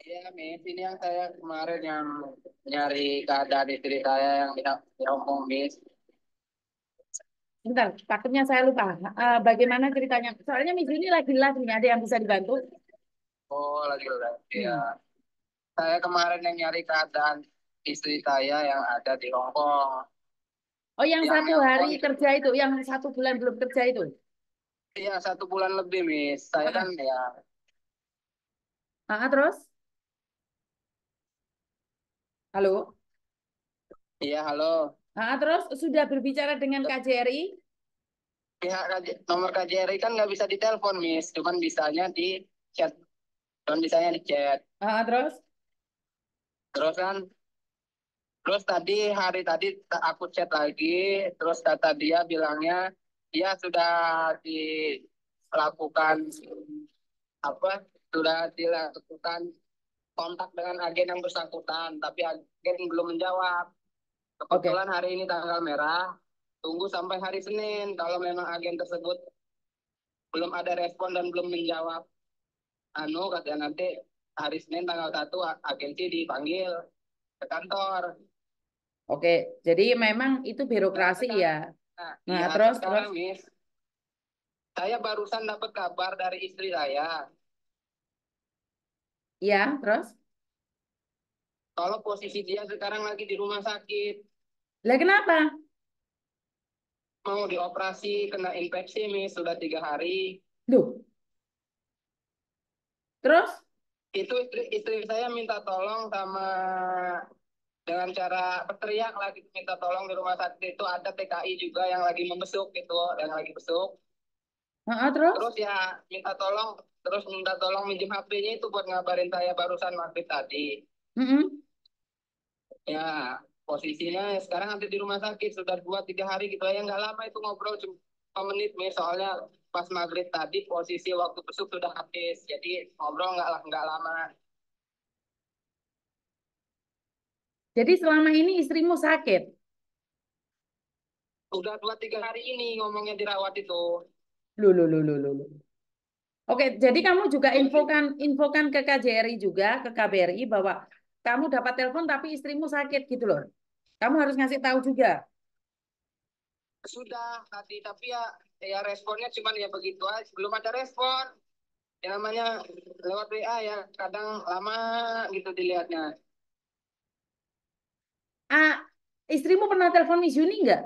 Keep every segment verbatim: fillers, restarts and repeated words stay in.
Iya, Miss. Ini yang saya kemarin yang nyari keadaan istri saya yang di, di Hong Kong, Miss. Bentar, takutnya saya lupa. Eh, bagaimana ceritanya? Soalnya minggu ini lagi live nih, ada yang bisa dibantu? Oh, lagi udah. Iya. Hmm. Saya kemarin yang nyari keadaan istri saya yang ada di Hong Kong. Oh, yang Yang satu hari nelpon, kerja itu, yang satu bulan belum kerja itu. iya satu bulan lebih, Miss. Saya kan Ah, ya, ah, ah, terus? Halo? iya halo. Ah, ah, terus sudah berbicara dengan K J R I? Pihak K J nomor K J R I kan nggak bisa ditelepon, Miss. Cuman bisanya di chat. Cuman bisanya di chat. Ah, ah, terus? Terus kan, terus tadi hari tadi aku chat lagi, terus kata dia bilangnya dia sudah dilakukan apa? Sudah dilakukan kontak dengan agen yang bersangkutan, tapi agen belum menjawab. Oke, Kebetulan hari ini tanggal merah, tunggu sampai hari Senin. Kalau memang agen tersebut belum ada respon dan belum menjawab, anu katanya nanti hari Senin tanggal satu agensi dipanggil ke kantor. oke. Jadi memang itu Nah birokrasi ya. sekarang, nah Nah, iya terus, terus? sekarang Miss, saya barusan dapat kabar dari istri saya Ya, terus? kalau posisi dia sekarang lagi di rumah sakit, Lah kenapa? mau dioperasi kena infeksi Miss sudah tiga hari. Duh, terus? Itu istri istri saya minta tolong sama dengan cara berteriak lagi minta tolong di rumah sakit itu ada T K I juga yang lagi membesuk gitu, yang lagi besuk. Ah, ah, terus? Terus ya minta tolong, terus minta tolong minjem H P-nya itu buat ngabarin saya barusan maghrib tadi. Mm-mm. Ya posisinya sekarang ada di rumah sakit sudah dua tiga hari gitu ya nggak lama itu ngobrol cuma menit nih soalnya pas maghrib tadi posisi waktu besuk sudah habis jadi ngobrol nggak lah nggak lama. Jadi selama ini istrimu sakit? Udah dua tiga hari ini ngomongnya dirawat itu. Loh, loh, loh, loh, loh, loh. Oke, jadi kamu juga Jadi infokan infokan ke K J R I juga, ke K B R I bahwa kamu dapat telepon tapi istrimu sakit gitu loh. Kamu harus ngasih tahu juga. sudah tadi tapi ya ya responnya cuman ya begitu aja belum ada respon ya namanya lewat W A ya kadang lama gitu dilihatnya. Ah, istrimu pernah telepon Miss Yuni nggak?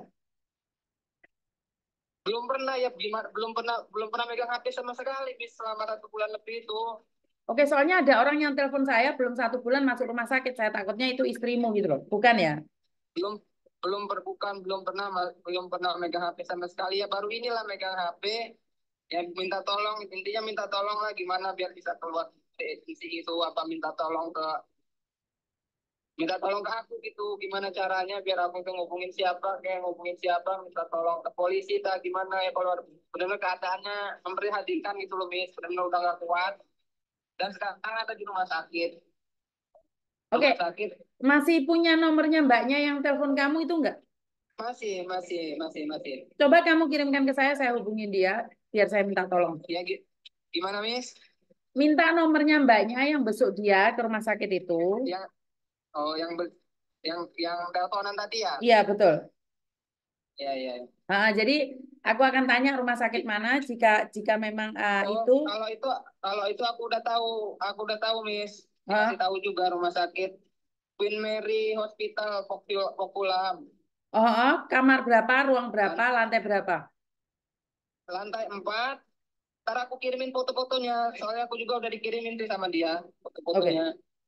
Belum pernah ya gimana belum pernah belum pernah megang H P sama sekali bis selama satu bulan lebih itu. Oke, soalnya ada orang yang telepon saya belum satu bulan masuk rumah sakit. Saya takutnya itu istrimu gitu loh. Bukan ya? belum belum berbukan belum pernah belum pernah megang H P sama sekali ya baru inilah megang H P ya minta tolong intinya minta tolong lah gimana biar bisa keluar dari isi itu apa minta tolong ke minta tolong ke aku gitu gimana caranya biar aku tuh ngubungin siapa kayak ngubungin siapa minta tolong ke polisi tak gimana ya kalau benar-benar keadaannya memprihatinkan gitu loh Miss benar-benar udah gak kuat dan sekarang ada di rumah sakit Oke, rumah sakit masih punya nomornya mbaknya yang telepon kamu itu nggak? masih masih masih masih Coba kamu kirimkan ke saya, saya hubungin dia biar saya minta tolong. ya gimana Miss Minta nomornya mbaknya yang besok dia ke rumah sakit itu. yang oh yang ber- yang yang teleponan tadi ya Iya, betul. ya ya Ah, jadi aku akan tanya rumah sakit mana jika jika memang ah, oh itu kalau itu kalau itu aku udah tahu aku udah tahu Miss dikasih ah, tahu juga rumah sakit Queen Mary Hospital Populam. oh, oh, kamar berapa, ruang berapa, Lan- lantai berapa? lantai empat. Ntar aku kirimin foto-fotonya. Soalnya aku juga udah dikirimin tuh sama dia foto-fotonya. Oke,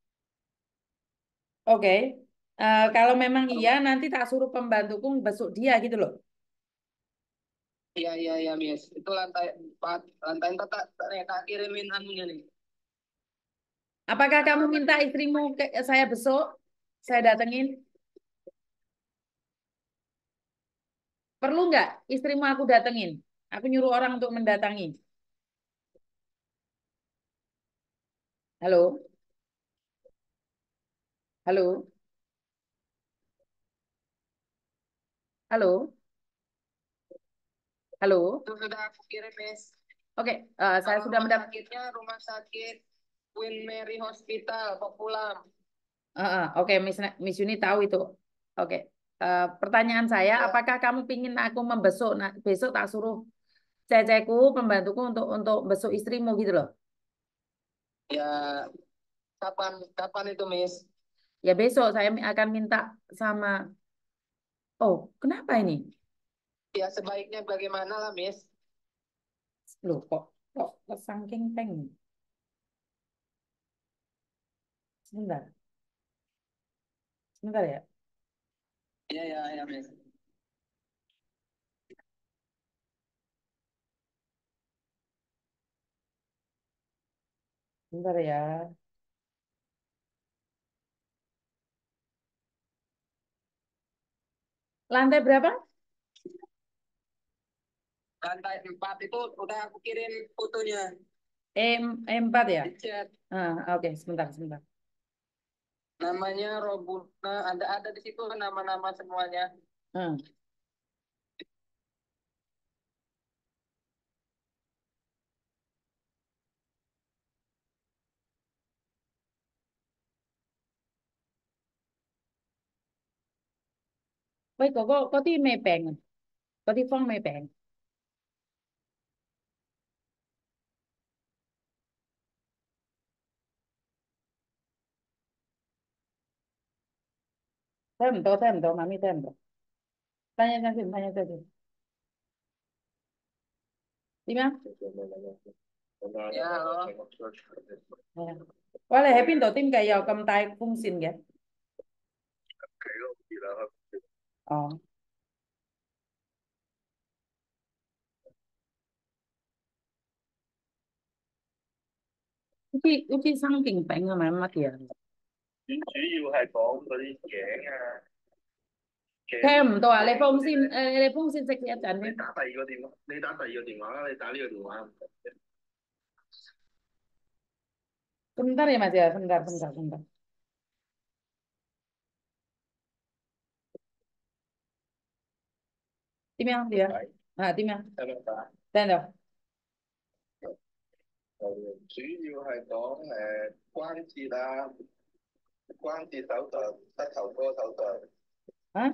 oke. Eh, kalau memang iya, nanti tak suruh pembantuku besok dia gitu loh. Iya iya iya Miss. Itu lantai empat. Lantai empat tak tak tak- tak kirimin anunya nih. Apakah kamu minta istrimu ke saya besok? Saya datengin. Perlu nggak istrimu aku datengin? Aku nyuruh orang untuk mendatangi. Halo, halo, halo, halo. Itu sudah aku kirim Miss. Oke, eh, saya Kalau sudah rumah mendapat. sakitnya rumah sakit. Queen Mary Hospital, Populam. Ah, ah, oke, Miss, Miss Yuni tahu itu. Oke. Eh, pertanyaan saya, Ya, apakah kamu pingin aku membesuk? Nah, besok tak suruh ceceku, pembantuku untuk untuk besuk istrimu gitu loh. ya kapan kapan itu, Miss? Ya besok saya akan minta sama. Oh, kenapa ini? Ya sebaiknya bagaimana lah, Miss? Loh, kok kok saking peng? Sebentar, sebentar ya. Ya, ya, ya, Miss. Sebentar ya. Lantai berapa? Lantai empat itu udah aku kirim fotonya E, E4 ya? di chat. Ah, oke, sebentar, sebentar. Namanya Robuna, ada ada di situ nama-nama semuanya. Ah.喂,哥哥，嗰啲咩病啊？嗰啲方咩病？聽唔到，聽唔到，媽咪聽唔到。等一陣先，等一陣先。點樣？ Ya, halo. 係啊。喂，你喺邊度？點解有咁大風扇嘅？哦，好似好似生勁餅係咪乜嘢啊？聽唔到啊！你風扇誒，你風扇熄一陣先。Sebentar ya Mas ya, sebentar, sebentar, sebentar. Tim yang dia. À, tim yang. Tên rồi. 啊？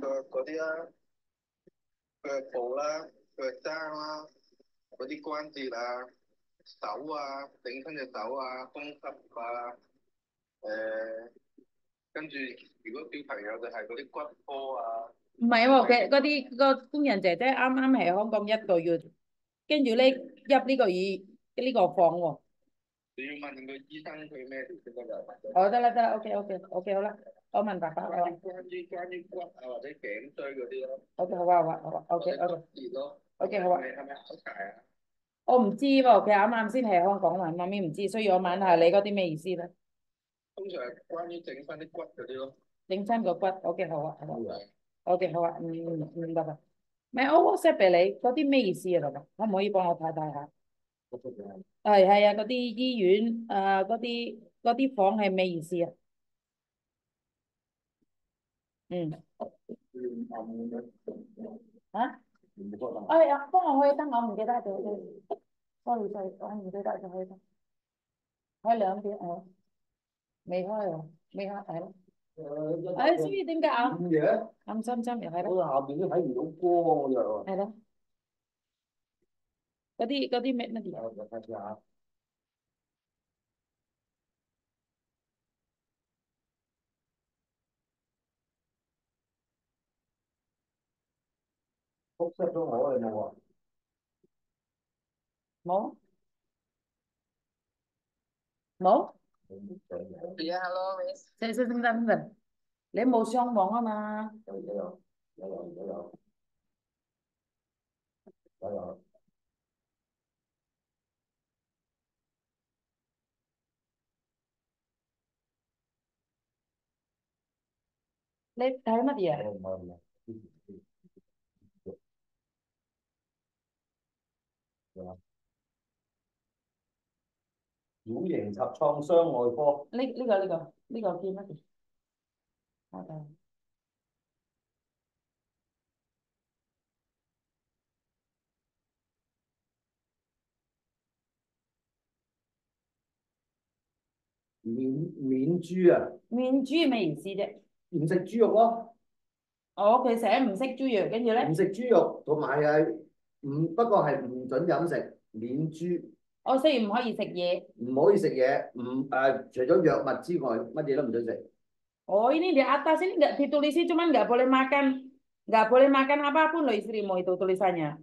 唔係喎，嘅嗰啲個工人姐姐啱啱喺香港一個月，跟住咧入呢個醫呢個房喎。哦，得啦得啦，OK OK OK 好啦，我問爸爸我話。OK 好啊好啊好啊，OK OK OK 好啊。我唔知喎，佢啱啱先喺香港嘛，媽咪唔知，所以我問下你嗰啲咩意思咧？整親個骨，OK 好啊好啊，OK 好啊，嗯嗯嗯得啦。唔係我 WhatsApp 俾你嗰啲咩意思啊？爸爸，可唔可以幫我睇睇下？係係啊，嗰啲醫院誒嗰啲嗰啲房係咩意思啊？嗯啊？哎呀，幫我開燈，我唔記得咗，sorry sorry，我唔記得咗開燈，開兩邊誒，未開喎，未開係咯。誒，所以點解啊？暗深深又係咯。係咯，嗰啲嗰啲咩乜嘢？冇冇？ Iya, halo, Miss. 等等等等等，你冇上網啊嘛？你睇乜嘢？呢呢個呢個呢個叫乜嘢？我睇面面豬啊， 面豬咩意思啫？ 唔食豬肉咯。 哦，佢寫唔識豬肉，跟住咧唔食豬肉，同埋係唔不過係唔準飲食免豬。 哦，所以唔可以食嘢。 唔可以食嘢，唔誒除咗藥物之外，乜嘢都唔準食。 Oh, ini di atas ini nggak ditulisi, cuman nggak boleh makan, nggak boleh makan apapun loh istrimu itu tulisannya.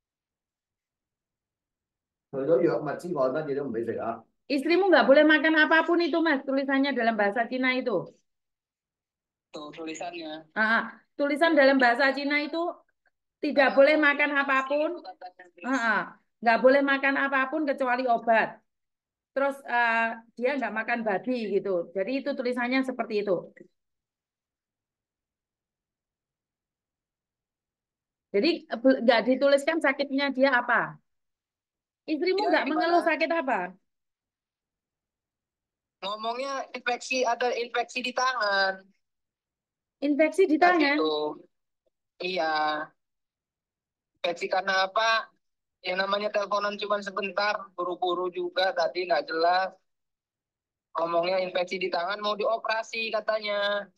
除咗藥物之外，乜嘢都唔俾食啊。 Istrimu nggak boleh makan apapun itu mas, tulisannya dalam bahasa Cina itu. Tuh tulisannya. Ah, tulisan dalam bahasa Cina itu tidak boleh makan apapun, ah, nggak boleh makan apapun kecuali obat. Terus uh, dia nggak makan babi gitu. Jadi itu tulisannya seperti itu. Jadi nggak dituliskan sakitnya dia apa. Istrimu Ya, nggak mengeluh gimana? sakit apa? Ngomongnya infeksi, ada infeksi di tangan. Infeksi di Tadi tangan. itu. Iya. Infeksi karena apa? Yang namanya teleponan cuma sebentar, buru-buru juga tadi nggak jelas. Ngomongnya infeksi di tangan mau dioperasi katanya.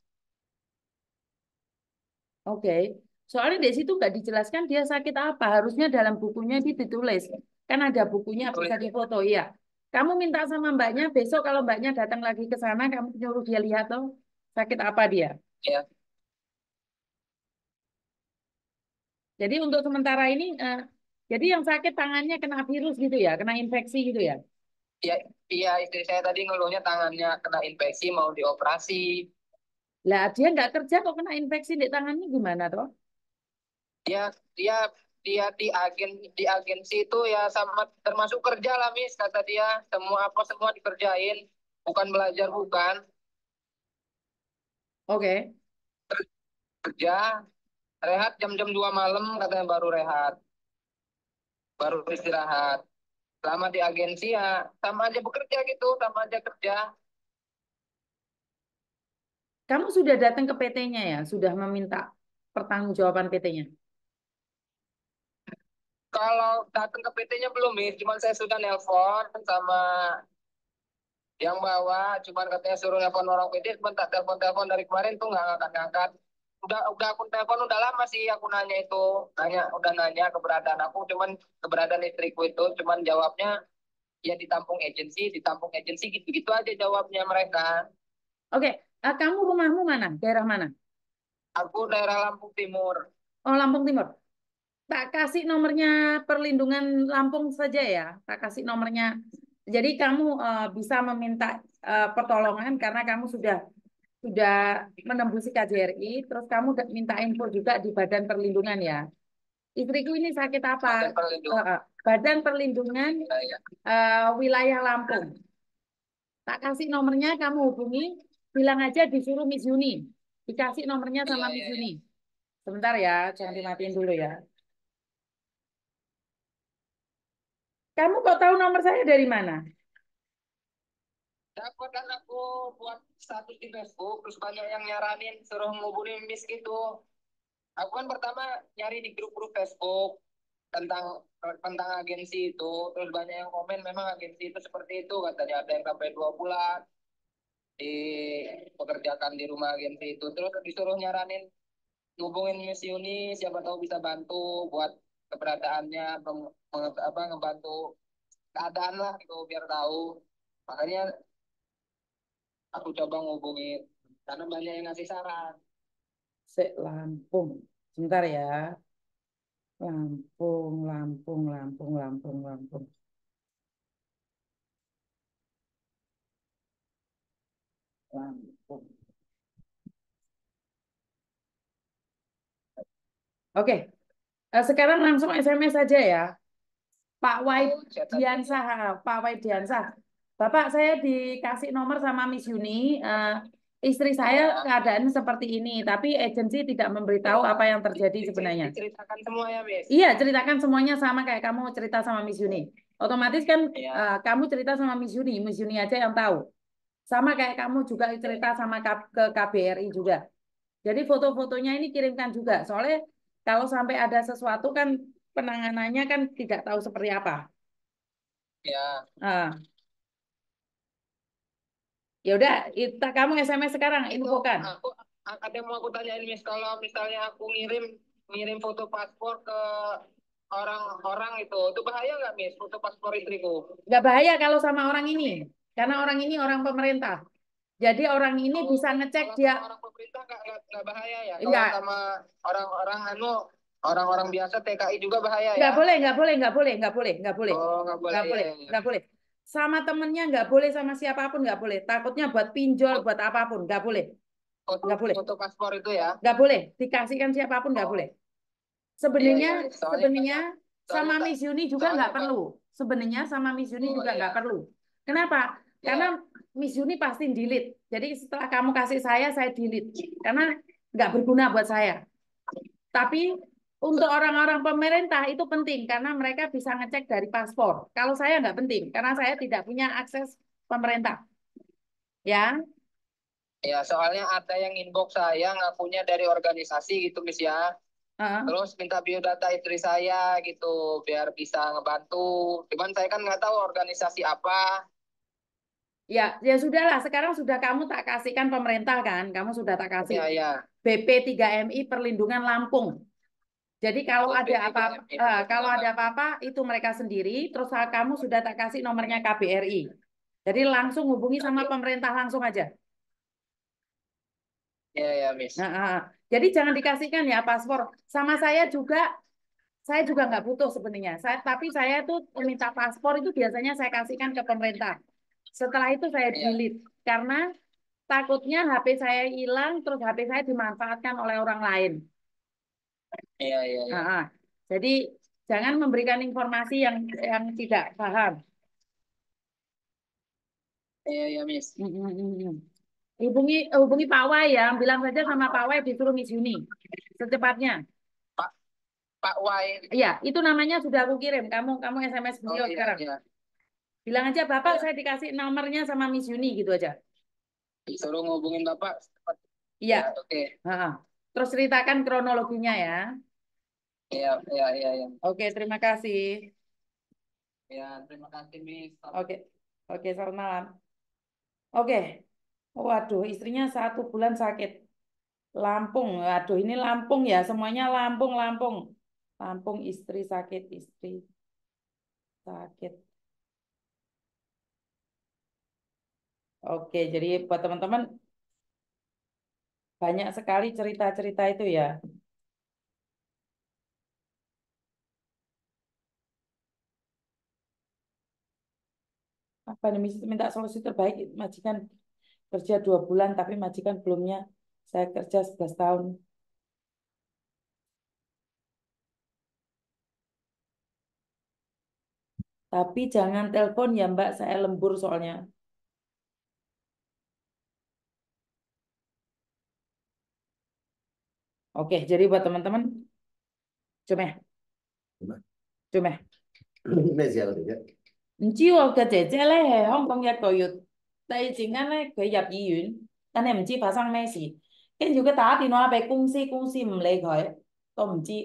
Oke, soalnya di situ nggak dijelaskan dia sakit apa. Harusnya dalam bukunya itu ditulis. Kan ada bukunya bisa Ditulis. difoto ya. Kamu minta sama mbaknya besok kalau mbaknya datang lagi ke sana, kamu nyuruh dia lihat tuh sakit apa dia. Ya, Jadi untuk sementara ini, eh, jadi yang sakit tangannya kena virus gitu ya, kena infeksi gitu ya. iya, iya istri saya tadi ngeluhnya tangannya kena infeksi mau dioperasi. Lah dia nggak kerja kok kena infeksi di tangannya gimana toh? Dia dia dia di agen di agensi itu ya sama termasuk kerja lah Miss kata dia. Semua apa semua dikerjain, bukan belajar bukan Oke, kerja. Rehat jam-jam dua malam katanya baru rehat, baru istirahat. Selama di agensi ya sama aja bekerja gitu, sama aja kerja. kamu sudah datang ke P T-nya ya, sudah meminta pertanggungjawaban P T-nya. Kalau datang ke P T-nya belum Miss, cuman saya sudah nelpon sama yang bawa, cuman katanya suruh nelpon orang P T, cuman tak telepon-telepon dari kemarin tuh nggak ngangkat-ngangkat. Udah udah aku telepon udah lama sih aku nanya itu, nanya udah nanya keberadaan aku, cuman keberadaan istriku itu, cuman jawabnya ya ditampung agensi, ditampung agensi gitu-gitu aja jawabnya mereka. Oke, eh, kamu rumahmu mana? Daerah mana? Aku daerah Lampung Timur. Oh, Lampung Timur. Tak kasih nomornya perlindungan Lampung saja ya. Tak kasih nomornya. Jadi kamu uh, bisa meminta uh, pertolongan karena kamu sudah sudah menembusi K J R I, terus kamu minta info juga di Badan Perlindungan ya. Istriku ini sakit apa? Badan Uh, Perlindungan. uh, Badan Perlindungan Ya, uh, Wilayah Lampung. Tak kasih nomornya, kamu hubungi, bilang aja disuruh Miss Yuni. Dikasih nomornya ya, sama ya, Miss ya. Yuni. Sebentar ya, jangan dimatiin dulu ya. Kamu kok tahu nomor saya dari mana? Dapat kan aku buat status di Facebook, terus banyak yang nyaranin suruh ngubungin Miss gitu. Aku kan pertama nyari di grup-grup Facebook tentang tentang agensi itu, terus banyak yang komen memang agensi itu seperti itu katanya ada yang sampai dua bulan dipekerjakan di rumah agensi itu, terus disuruh nyaranin ngubungin Miss Yuni siapa tahu bisa bantu buat keberadaannya meng- menge- apa ngebantu keadaan lah gitu biar tahu, makanya aku coba ngubungin karena banyak yang ngasih saran. Se Lampung. Sebentar ya. Lampung, Lampung, Lampung, Lampung, Lampung. Lampung. Oke, eh, sekarang langsung S M S saja ya. Pak Oh, catat. Waidiansah, Pak Waidiansah. Bapak, saya dikasih nomor sama Miss Yuni. eh, istri saya Ya. keadaan seperti ini, tapi agensi tidak memberitahu apa yang terjadi sebenarnya. Diceritakan semua ya, Miss. Iya, ceritakan semuanya sama kayak kamu cerita sama Miss Yuni. Otomatis kan Iya. eh, kamu cerita sama Miss Yuni, Miss Yuni aja yang tahu. Sama kayak kamu juga cerita sama K- ke K B R I juga. Jadi foto-fotonya ini kirimkan juga. Soalnya kalau sampai ada sesuatu kan penanganannya kan tidak tahu seperti apa. Ya. Ah, Ya udah, kita kamu S M S sekarang Itu infokan. aku ada yang mau aku tanyain Miss, kalau misalnya aku ngirim ngirim foto paspor ke orang-orang itu, itu bahaya nggak Miss, foto paspor istriku? Nggak bahaya kalau sama orang ini, karena orang ini orang pemerintah. Jadi orang ini Oh, bisa ngecek kalau dia. sama orang pemerintah nggak nggak nggak bahaya ya? Kalau Enggak, sama orang-orang anu orang-orang biasa T K I juga bahaya nggak ya? boleh, nggak boleh, nggak boleh, nggak boleh, nggak boleh, Oh, nggak boleh nggak ya, boleh, ya, ya. nggak boleh. Sama temennya nggak boleh, sama siapapun nggak boleh. Takutnya buat pinjol, Fot- buat apapun, nggak boleh, Foto, nggak boleh, foto paspor itu ya? nggak boleh. Dikasihkan siapapun nggak boleh. Oh, iya Sebenarnya, iya. Soalnya sebenarnya banyak, sama soalnya tak, Miss Yuni juga soalnya nggak bang. perlu. Sebenarnya sama Miss Yuni Oh juga nggak iya, perlu. Kenapa? Karena ya, Miss Yuni pasti delete. Jadi setelah kamu kasih saya, saya delete. Karena nggak berguna buat saya. Tapi untuk orang-orang pemerintah itu penting karena mereka bisa ngecek dari paspor. Kalau saya nggak penting karena saya tidak punya akses pemerintah. Ya, ya. Soalnya ada yang inbox saya ngakunya dari organisasi gitu, Miss ya. Heeh. Terus minta biodata istri saya gitu, biar bisa ngebantu. Cuman saya kan nggak tahu organisasi apa. Ya, ya sudahlah. Sekarang sudah kamu tak kasihkan pemerintah kan? Kamu sudah tak kasih Ya ya. B P tiga M I Perlindungan Lampung. Jadi kalau Oh, ada P tiga apa M I eh, kalau perlindungan ada langsung. apa-apa itu mereka sendiri. Terus kamu sudah tak kasih nomornya K B R I. Jadi langsung hubungi sama Tapi, pemerintah langsung aja. ya ya, Miss. Nah, ah. Jadi jangan dikasihkan ya paspor. Sama saya juga, saya juga nggak butuh sebenarnya. Saya, tapi saya tuh minta paspor itu biasanya saya kasihkan ke pemerintah. Setelah itu saya Ya, delete karena takutnya H P saya hilang, terus H P saya dimanfaatkan oleh orang lain. ya ya Ah, ya. ah. Jadi jangan memberikan informasi yang yang tidak paham. Ya ya, Miss. Mm, mm, mm, mm. Hubungi hubungi Pak Wai ya, bilang saja sama Pak Wai disuruh Miss Yuni secepatnya. Pak Pak Y. Iya, itu namanya sudah aku kirim. Kamu kamu S M S Oh beliau iya sekarang. iya. Bilang aja Bapak saya dikasih nomornya sama Miss Yuni gitu aja. Disuruh ngubungin Bapak. Iya. Ya, oke. Heeh. Terus ceritakan kronologinya ya. Iya iya iya ya. Oke, terima kasih. Ya, terima kasih, Miss. Oke. Oke, selamat malam. Oke. Waduh, istrinya satu bulan sakit. Lampung. Waduh, ini Lampung ya. Semuanya Lampung, Lampung. Lampung istri sakit, istri sakit. Oke, jadi buat teman-teman banyak sekali cerita-cerita itu ya. Apa nih minta solusi terbaik majikan kerja dua bulan tapi majikan belumnya saya kerja sebelas tahun. Tapi jangan telepon ya Mbak, saya lembur soalnya. Oke, jadi buat teman-teman, cuma, cuma. 咩事啊？佢哋啫？ 唔知喎，個姐姐咧係香港一個月，第二陣間咧佢入醫院，但係唔知發生咩事，跟住佢打電話俾公司，公司唔理佢，都唔知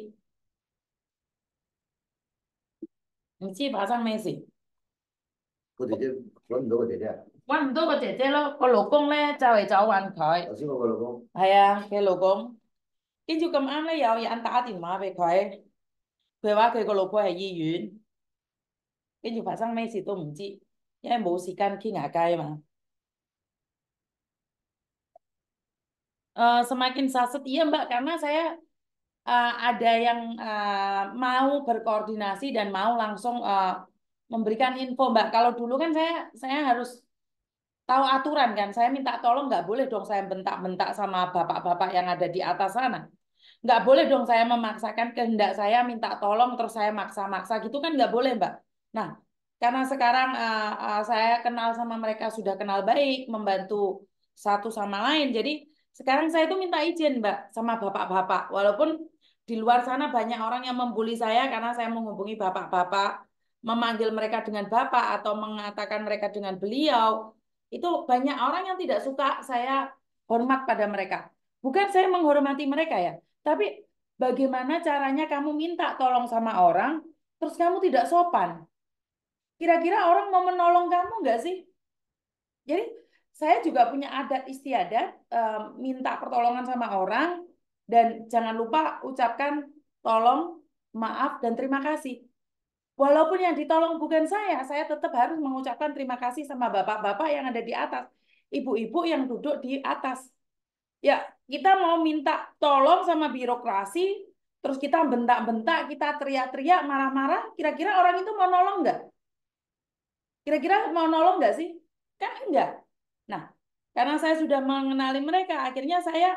唔知發生咩事， 個姐姐揾唔到個姐姐啊？ 揾唔到個姐姐咯，個老公咧就嚟走揾佢， 頭先嗰個老公， 係啊，佢老公，跟住咁啱咧有人打電話俾佢，佢話佢個老婆喺醫院，跟住發生咩事都唔知，因為冇時間傾下偈啊嘛。Eh, semakin saset iya Mbak karena saya eh, ada yang eh, mau berkoordinasi dan mau langsung eh, memberikan info Mbak. Kalau dulu kan saya saya harus tahu aturan kan. Saya minta tolong nggak boleh dong saya bentak-bentak sama bapak-bapak yang ada di atas sana. Nggak boleh dong saya memaksakan kehendak saya minta tolong terus saya maksa-maksa gitu kan nggak boleh Mbak. Nah, karena sekarang eh, eh, saya kenal sama mereka sudah kenal baik, membantu satu sama lain. Jadi sekarang saya itu minta izin Mbak sama bapak-bapak. Walaupun di luar sana banyak orang yang membuli saya karena saya menghubungi bapak-bapak, memanggil mereka dengan bapak atau mengatakan mereka dengan beliau. Itu banyak orang yang tidak suka saya hormat pada mereka. Bukan saya menghormati mereka ya, tapi bagaimana caranya kamu minta tolong sama orang, terus kamu tidak sopan. Kira-kira orang mau menolong kamu nggak sih? Jadi saya juga punya adat istiadat, eh, minta pertolongan sama orang, dan jangan lupa ucapkan tolong, maaf, dan terima kasih. Walaupun yang ditolong bukan saya, saya tetap harus mengucapkan terima kasih sama bapak-bapak yang ada di atas, ibu-ibu yang duduk di atas. Ya, kita mau minta tolong sama birokrasi, terus kita bentak-bentak, kita teriak-teriak, marah-marah, kira-kira orang itu mau nolong nggak? Kira-kira mau nolong nggak sih? Kan enggak. Nah, karena saya sudah mengenali mereka, akhirnya saya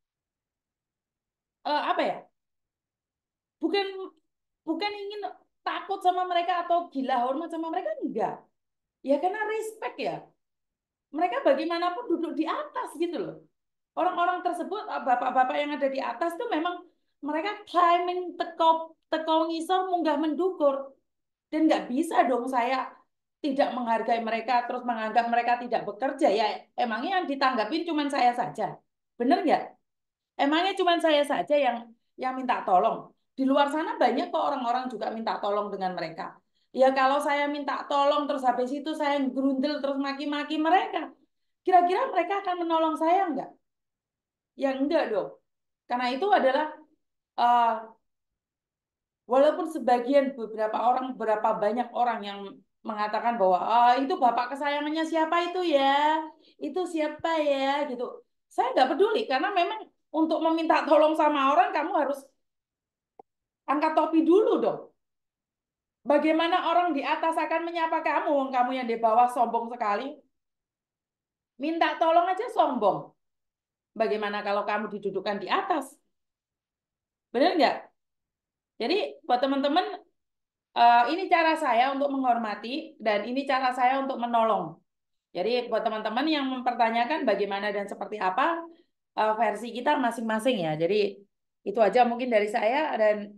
eh, apa ya? Bukan bukan ingin takut sama mereka atau gila hormat sama mereka, enggak. Ya karena respect ya. Mereka bagaimanapun duduk di atas gitu loh. Orang-orang tersebut, bapak-bapak yang ada di atas tuh memang mereka climbing teko teko ngisor munggah mendukur. Dan nggak bisa dong saya tidak menghargai mereka terus menganggap mereka tidak bekerja. Ya emangnya yang ditanggapin cuma saya saja. Bener nggak? Emangnya cuma saya saja yang yang minta tolong. Di luar sana banyak kok orang-orang juga minta tolong dengan mereka. Ya kalau saya minta tolong terus habis itu saya gerundel terus maki-maki mereka. Kira-kira mereka akan menolong saya enggak? Ya enggak dong. Karena itu adalah uh, walaupun sebagian beberapa orang, beberapa banyak orang yang mengatakan bahwa ah, itu bapak kesayangannya siapa itu ya, itu siapa ya gitu. Saya nggak peduli karena memang untuk meminta tolong sama orang kamu harus angkat topi dulu dong. Bagaimana orang di atas akan menyapa kamu, kamu yang di bawah sombong sekali. Minta tolong aja sombong. Bagaimana kalau kamu didudukkan di atas? Benar nggak? Jadi buat teman-teman, uh, ini cara saya untuk menghormati dan ini cara saya untuk menolong. Jadi buat teman-teman yang mempertanyakan bagaimana dan seperti apa uh, versi kita masing-masing ya. Jadi itu aja mungkin dari saya dan